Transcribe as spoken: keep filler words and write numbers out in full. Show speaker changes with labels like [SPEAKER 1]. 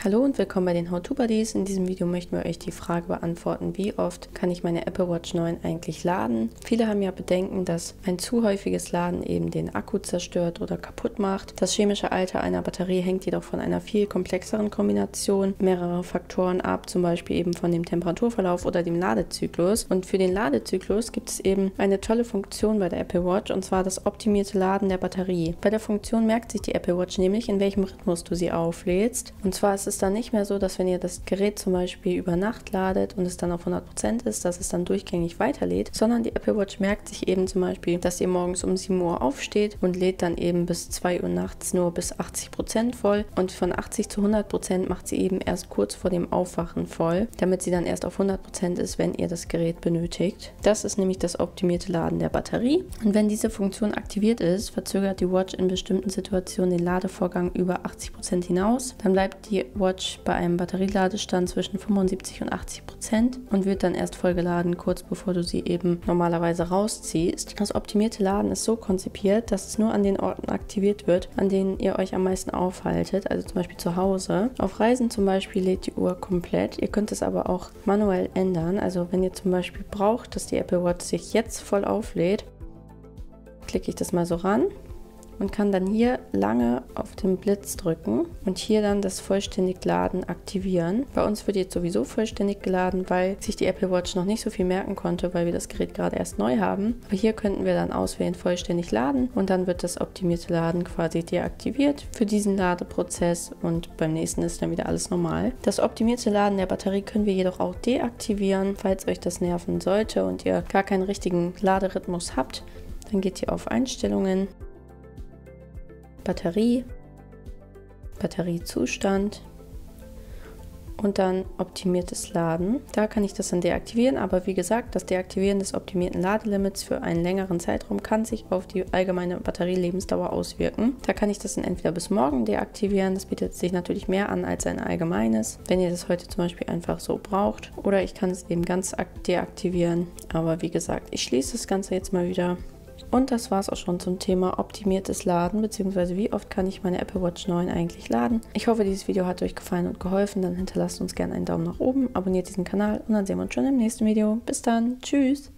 [SPEAKER 1] Hallo und willkommen bei den How-To-Buddies. In diesem Video möchten wir euch die Frage beantworten, wie oft kann ich meine Apple Watch neun eigentlich laden? Viele haben ja Bedenken, dass ein zu häufiges Laden eben den Akku zerstört oder kaputt macht. Das chemische Alter einer Batterie hängt jedoch von einer viel komplexeren Kombination mehrerer Faktoren ab, zum Beispiel eben von dem Temperaturverlauf oder dem Ladezyklus. Und für den Ladezyklus gibt es eben eine tolle Funktion bei der Apple Watch, und zwar das optimierte Laden der Batterie. Bei der Funktion merkt sich die Apple Watch nämlich, in welchem Rhythmus du sie auflädst. Und zwar ist es dann nicht mehr so, dass wenn ihr das Gerät zum Beispiel über Nacht ladet und es dann auf hundert Prozent ist, dass es dann durchgängig weiterlädt, sondern die Apple Watch merkt sich eben zum Beispiel, dass ihr morgens um sieben Uhr aufsteht und lädt dann eben bis zwei Uhr nachts nur bis achtzig Prozent voll, und von achtzig zu hundert Prozent macht sie eben erst kurz vor dem Aufwachen voll, damit sie dann erst auf hundert Prozent ist, wenn ihr das Gerät benötigt. Das ist nämlich das optimierte Laden der Batterie, und wenn diese Funktion aktiviert ist, verzögert die Watch in bestimmten Situationen den Ladevorgang über achtzig Prozent hinaus. Dann bleibt die Watch bei einem Batterieladestand zwischen fünfundsiebzig und achtzig Prozent und wird dann erst vollgeladen, kurz bevor du sie eben normalerweise rausziehst. Das optimierte Laden ist so konzipiert, dass es nur an den Orten aktiviert wird, an denen ihr euch am meisten aufhaltet, also zum Beispiel zu Hause. Auf Reisen zum Beispiel lädt die Uhr komplett. Ihr könnt es aber auch manuell ändern, also wenn ihr zum Beispiel braucht, dass die Apple Watch sich jetzt voll auflädt, klicke ich das mal so ran und kann dann hier lange auf den Blitz drücken und hier dann das vollständig Laden aktivieren. Bei uns wird jetzt sowieso vollständig geladen, weil sich die Apple Watch noch nicht so viel merken konnte, weil wir das Gerät gerade erst neu haben. Aber hier könnten wir dann auswählen vollständig laden, und dann wird das optimierte Laden quasi deaktiviert für diesen Ladeprozess, und beim nächsten ist dann wieder alles normal. Das optimierte Laden der Batterie können wir jedoch auch deaktivieren, falls euch das nerven sollte und ihr gar keinen richtigen Laderhythmus habt. Dann geht ihr auf Einstellungen, Batterie, Batteriezustand und dann optimiertes Laden. Da kann ich das dann deaktivieren, aber wie gesagt, das Deaktivieren des optimierten Ladelimits für einen längeren Zeitraum kann sich auf die allgemeine Batterielebensdauer auswirken. Da kann ich das dann entweder bis morgen deaktivieren, das bietet sich natürlich mehr an als ein allgemeines, wenn ihr das heute zum Beispiel einfach so braucht, oder ich kann es eben ganz deaktivieren, aber wie gesagt, ich schließe das Ganze jetzt mal wieder. Und das war es auch schon zum Thema optimiertes Laden, beziehungsweise wie oft kann ich meine Apple Watch neun eigentlich laden. Ich hoffe, dieses Video hat euch gefallen und geholfen. Dann hinterlasst uns gerne einen Daumen nach oben, abonniert diesen Kanal und dann sehen wir uns schon im nächsten Video. Bis dann, tschüss!